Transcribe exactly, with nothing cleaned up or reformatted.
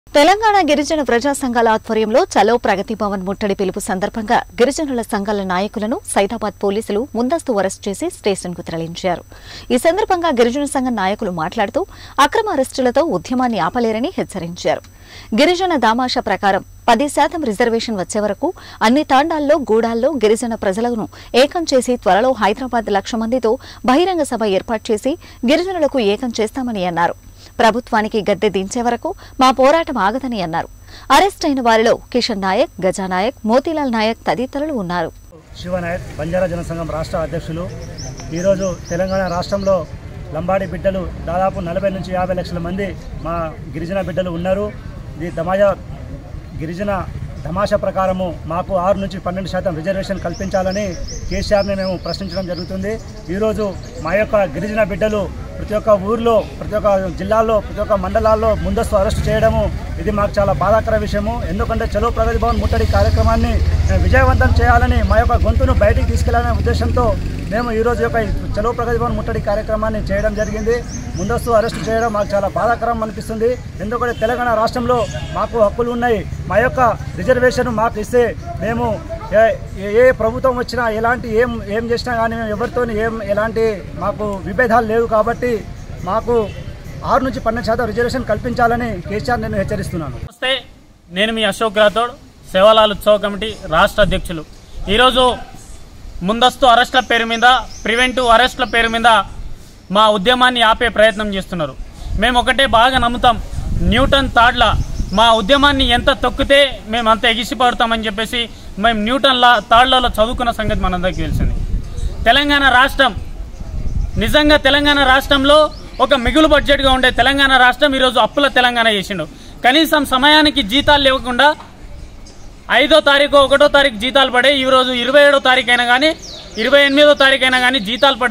తెలంగాణ గిరిజన ప్రజా సంఘాల ఆధ్వర్యంలో చలో ప్రగతి భవన్ ముట్టడి పిలుపు సందర్భంగా గిరిజనుల సంఘాల నాయకులను సైదాబాద్ పోలీసులు ముందస్తు అరెస్టు చేసి స్టేషన్కు తరలించారు. ఈ సందర్భంగా గిరిజన సంఘం నాయకులు మాట్లాడుతూ అక్రమ అరెస్టులతో ఉద్యమాన్ని ఆపలేరని హెచ్చరించారు. గిరిజన దామాషా ప్రకారం పది శాతం రిజర్వేషన్ వచ్చే వరకు అన్ని తాండాల్లో గూడాల్లో గిరిజన ప్రజలను ఏకం చేసి త్వరలో హైదరాబాద్ లక్ష మందితో బహిరంగ సభ ఏర్పాటు చేసి గిరిజనులకు ఏకం చేస్తామని అన్నారు. ప్రభుత్వానికి గద్దె దించే వరకు మా పోరాటం ఆగదని అన్నారు. అరెస్ట్ అయిన వారిలో కిషన్ నాయక్, గజానాయక్, మోతీలాల్ నాయక్ తదితరులు ఉన్నారు. శివనాయక్ బంజారా జనసంఘం రాష్ట్ర అధ్యక్షులు. ఈరోజు తెలంగాణ రాష్ట్రంలో లంబాడి బిడ్డలు దాదాపు నలభై నుంచి యాభై లక్షల మంది మా గిరిజన బిడ్డలు ఉన్నారు. ఈ దమాజా గిరిజన ధమాషా ప్రకారము మాకు ఆరు నుంచి పన్నెండు శాతం రిజర్వేషన్ కల్పించాలని కేసీఆర్ని మేము ప్రశ్నించడం జరుగుతుంది. ఈరోజు మా యొక్క గిరిజన బిడ్డలు ప్రతి ఒక్క ఊర్లో, ప్రతి ఒక్క జిల్లాల్లో, ప్రతి ఒక్క మండలాల్లో ముందస్తు అరెస్టు చేయడము ఇది మాకు చాలా బాధాకర విషయము. ఎందుకంటే చలో ప్రగతి భవన్ ముట్టడి కార్యక్రమాన్ని విజయవంతం చేయాలని మా యొక్క గొంతును బయటికి తీసుకెళ్లాలనే ఉద్దేశంతో మేము ఈరోజు యొక్క చలో ప్రగతి భవన్ ముట్టడి కార్యక్రమాన్ని చేయడం జరిగింది. ముందస్తు అరెస్టు చేయడం మాకు చాలా బాధాకరం అనిపిస్తుంది. ఎందుకంటే తెలంగాణ రాష్ట్రంలో మాకు హక్కులు ఉన్నాయి. మా యొక్క రిజర్వేషన్ మాకు ఇస్తే మేము ఏ ప్రభుత్వం వచ్చినా ఎలాంటి ఏం ఏం చేసినా కానీ మేము ఎవరితో ఏం ఎలాంటి మాకు విభేదాలు లేవు. కాబట్టి మాకు ఆరు నుంచి పన్నెండు శాతం రిజర్వేషన్ కల్పించాలని కేసీఆర్ నేను హెచ్చరిస్తున్నాను. నమస్తే, నేను మీ అశోక్ రాథోడ్, సేవాలాల్ ఉత్సవ కమిటీ రాష్ట్ర అధ్యక్షులు. ఈరోజు ముందస్తు అరెస్టుల పేరు మీద, ప్రివెంటివ్ అరెస్టుల పేరు మీద మా ఉద్యమాన్ని ఆపే ప్రయత్నం చేస్తున్నారు. మేము ఒకటే బాగా నమ్ముతాం, న్యూటన్ తాడ్ల మా ఉద్యమాన్ని ఎంత తొక్కితే మేము అంత ఎగిసిపడతామని చెప్పేసి మేము న్యూటన్ లా తాళ్లలో చదువుకున్న సంగతి మనందరికీ తెలిసింది. తెలంగాణ రాష్ట్రం నిజంగా తెలంగాణ రాష్ట్రంలో ఒక మిగులు బడ్జెట్గా ఉండే తెలంగాణ రాష్ట్రం ఈరోజు అప్పుల తెలంగాణ చేసిండు. కనీసం సమయానికి జీతాలు లేకుండా ఐదో తారీఖు ఒకటో తారీఖు జీతాలు పడే ఈరోజు ఇరవై ఏడో తారీఖు అయినా కానీ ఇరవై ఎనిమిదో తారీఖు అయినా కానీ జీతాలు పడే